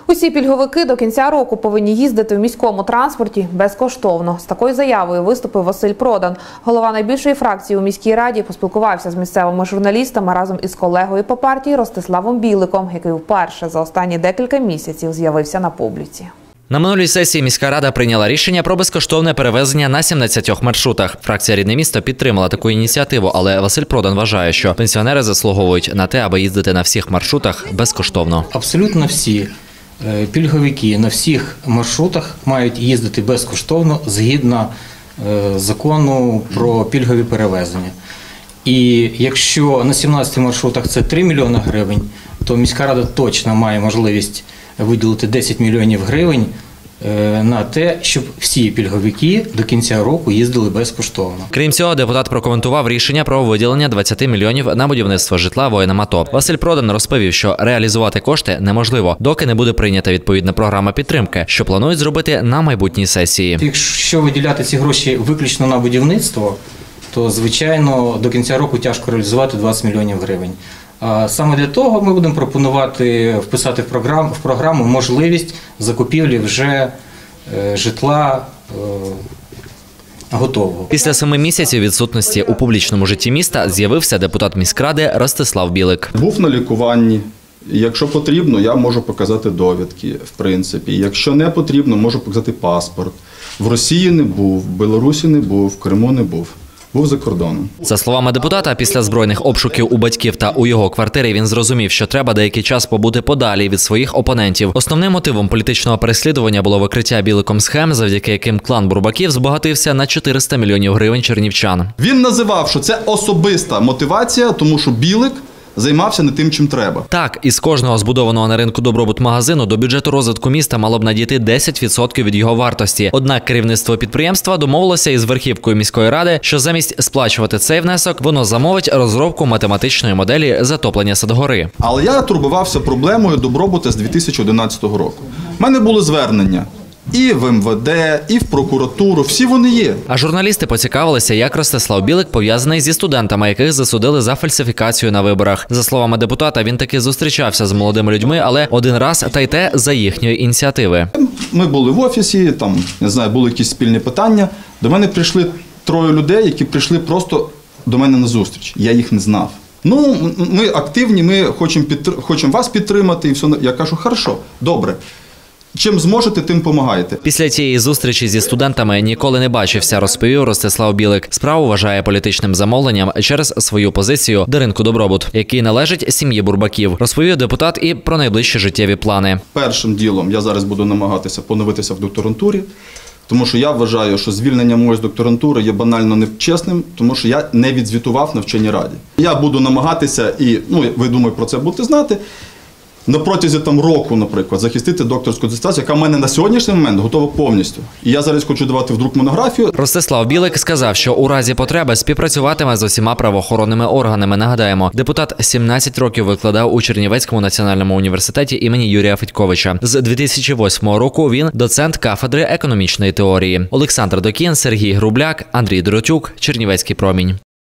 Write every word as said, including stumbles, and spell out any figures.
Усі пільговики до кінця року повинні їздити в міському транспорті безкоштовно. З такою заявою виступив Василь Продан. Голова найбільшої фракції у міській раді поспілкувався з місцевими журналістами разом із колегою по партії Ростиславом Біликом, який вперше за останні декілька місяців з'явився на публіці. На минулій сесії міська рада прийняла рішення про безкоштовне перевезення на сімнадцятьох маршрутах. Фракція «Рідне місто» підтримала таку ініціативу, але Василь Продан вважає, що пенсіонери заслуговують на те, аби їздити на всіх маршрутах безкоштовно. Абсолютно всі пільговики на всіх маршрутах мають їздити безкоштовно згідно закону про пільгові перевезення. І якщо на сімнадцяти маршрутах це три мільйони гривень, то міська рада точно має можливість виділити десять мільйонів гривень на те, щоб всі пільговики до кінця року їздили безкоштовно. Крім цього, депутат прокоментував рішення про виділення двадцяти мільйонів на будівництво житла воїнам АТО. Василь Продан розповів, що реалізувати кошти неможливо, доки не буде прийнята відповідна програма підтримки, що планують зробити на майбутній сесії. Якщо виділяти ці гроші виключно на будівництво, то, звичайно, до кінця року тяжко реалізувати двадцять мільйонів гривень. Саме для того ми будемо пропонувати вписати в програму, в програму можливість закупівлі вже житла готового. Після семи місяців відсутності у публічному житті міста з'явився депутат міськради Ростислав Білик. Був на лікуванні. Якщо потрібно, я можу показати довідки, в принципі. Якщо не потрібно, можу показати паспорт. В Росії не був, в Білорусі не був, в Криму не був. Був за кордоном. За словами депутата, після збройних обшуків у батьків та у його квартирі він зрозумів, що треба деякий час побути подалі від своїх опонентів. Основним мотивом політичного переслідування було викриття Біликом схем, завдяки яким клан Бурбаків збагатився на чотириста мільйонів гривень чернівчан. Він називав, що це особиста мотивація, тому що Білик займався не тим, чим треба. Так, із кожного збудованого на ринку добробут магазину до бюджету розвитку міста мало б надійти десять відсотків від його вартості. Однак керівництво підприємства домовилося із верхівкою міської ради, що замість сплачувати цей внесок, воно замовить розробку математичної моделі затоплення Садгори. Але я турбувався проблемою добробуту з дві тисячі одинадцятого року. У мене були звернення і в ем ве де, і в прокуратуру, всі вони є. А журналісти поцікавилися, як Ростислав Білик пов'язаний зі студентами, яких засудили за фальсифікацію на виборах. За словами депутата, він таки зустрічався з молодими людьми, але один раз, та й те за їхньої ініціативи. Ми були в офісі, там, не знаю, були якісь спільні питання. До мене прийшли троє людей, які прийшли просто до мене на зустріч. Я їх не знав. Ну, ми активні, ми хочемо, підтр... хочемо вас підтримати і все. Я кажу, хорошо, добре. Чим зможете, тим помагайте. Після цієї зустрічі зі студентами ніколи не бачився, розповів Ростислав Білик. Справу вважає політичним замовленням через свою позицію до ринку добробут, який належить сім'ї Бурбаків. Розповів депутат і про найближчі життєві плани. Першим ділом я зараз буду намагатися поновитися в докторантурі, тому що я вважаю, що звільнення моєї з докторантури є банально нечесним, тому що я не відзвітував на вченій раді. Я буду намагатися, і ну, ви, думаю, про це будете знати, на протязі там року, наприклад, захистити докторську дисертацію, яка в мене на сьогоднішній момент готова повністю. І я зараз хочу давати в друк монографію. Ростислав Білик сказав, що у разі потреби співпрацюватиме з усіма правоохоронними органами. Нагадаємо, депутат сімнадцять років викладав у Чернівецькому національному університеті імені Юрія Федьковича. З дві тисячі восьмого року він доцент кафедри економічної теорії. Олександр Докін, Сергій Грубляк, Андрій Доротюк, Чернівецький промінь.